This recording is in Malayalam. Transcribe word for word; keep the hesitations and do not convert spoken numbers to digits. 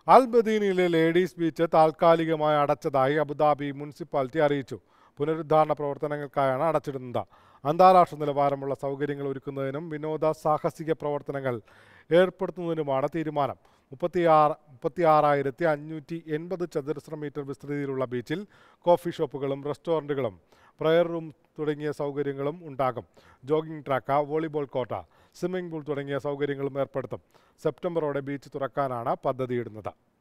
അൽ ബദീനിലെ ലേഡീസ് ബീച്ച് താൽക്കാലികമായി അടച്ചതായി അബുദാബി മുനിസിപ്പാലിറ്റി അറിയിച്ചു. പുനരുദ്ധാരണ പ്രവർത്തനങ്ങൾക്കായാണ് അടച്ചിടുന്നത്. അന്താരാഷ്ട്ര നിലവാരമുള്ള സൗകര്യങ്ങൾ ഒരുക്കുന്നതിനും വിനോദ സാഹസിക പ്രവർത്തനങ്ങൾ ഏർപ്പെടുത്തുന്നതിനുമാണ് തീരുമാനം. മുപ്പത്തിയാറ് മുപ്പത്തിയാറായിരത്തി അഞ്ഞൂറ്റി എൺപത് ചതുരശ്ര മീറ്റർ വിസ്തൃതിയിലുള്ള ബീച്ചിൽ കോഫി ഷോപ്പുകളും റെസ്റ്റോറൻറ്റുകളും പ്രയർ റൂം തുടങ്ങിയ സൗകര്യങ്ങളും ഉണ്ടാകും. Jogging track, volleyball court, swimming pool തുടങ്ങിയ സൗകര്യങ്ങളും ഏർപ്പെടുത്തും. സെപ്റ്റംബറോടെ ബീച്ച് തുറക്കാനാണ് പദ്ധതിയിടുന്നത്.